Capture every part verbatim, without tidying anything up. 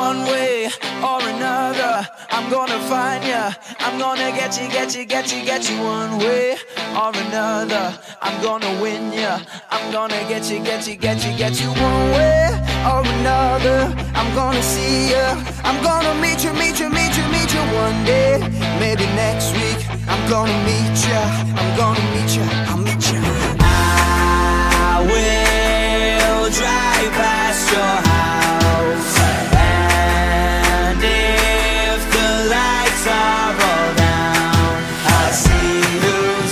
one way or another. I'm gonna find ya, I'm gonna get you, get you, get you, get you one way or another. I'm gonna win ya, I'm gonna get you, get you, get you, get you one way or another. I'm gonna see ya, I'm gonna meet you, meet you, meet you, meet you one day. Maybe next week I'm gonna meet ya, I'm gonna meet ya, I'll meet ya. I will drive past your house, and if the lights are all down, I'll see who's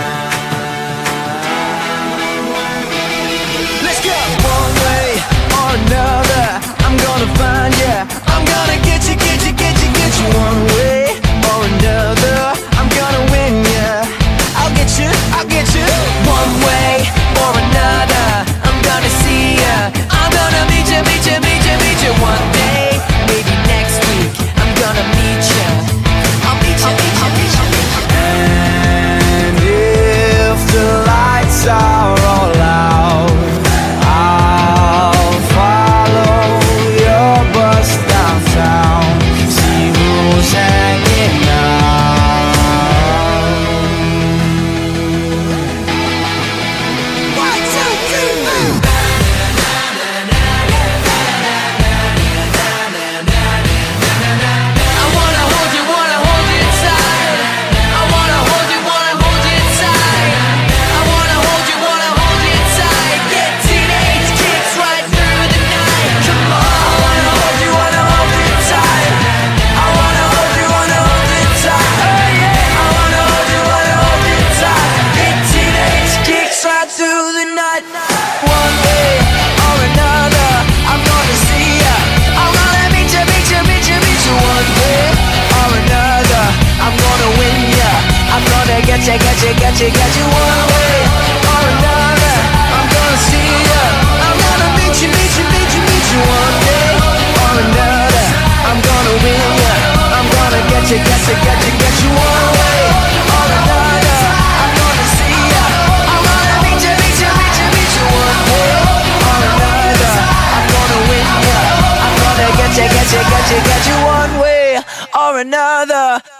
around. Let's go! One way or another, I'm gonna find ya, I'm gonna get you, get you, get you, get you one way or another. I'm gonna win ya, I'll get you, I'll get you one way or another. I'm gonna see ya, I'm gonna meet ya, meet ya, meet ya, meet ya one day. Maybe next week I'm gonna meet ya, I'll meet ya, meet ya, meet ya, meet ya. And if the lights are all out, I'll follow your bus downtown, see who's hanging out. One, two, three, four. I wanna hold you, wanna hold you tight. I wanna hold you, wanna hold you tight. I wanna hold you, wanna hold you tight. Get teenage kicks right through the night. Come on. I wanna hold you, wanna hold you tight. I wanna hold you, wanna hold you tight. Oh yeah. I wanna hold you, wanna hold you tight. Get teenage kicks right through the night. One way or another, I'm gonna see ya, I'm gonna meet ya, meet ya, meet ya, meet ya one way or another. I'm gonna win ya, I'm gonna get ya, get ya, get ya, get you one way or another. I'm gonna see ya, I'm gonna meet you, meet you, meet you, meet you one day or another. I'm gonna win ya, I'm gonna get ya, get ya, get ya, get you one way or another. I'm gonna see ya, I'm gonna meet ya, meet ya, meet ya, meet you one way or another. I'm gonna win ya, I'm gonna get ya, get ya, get ya, get you one way or another.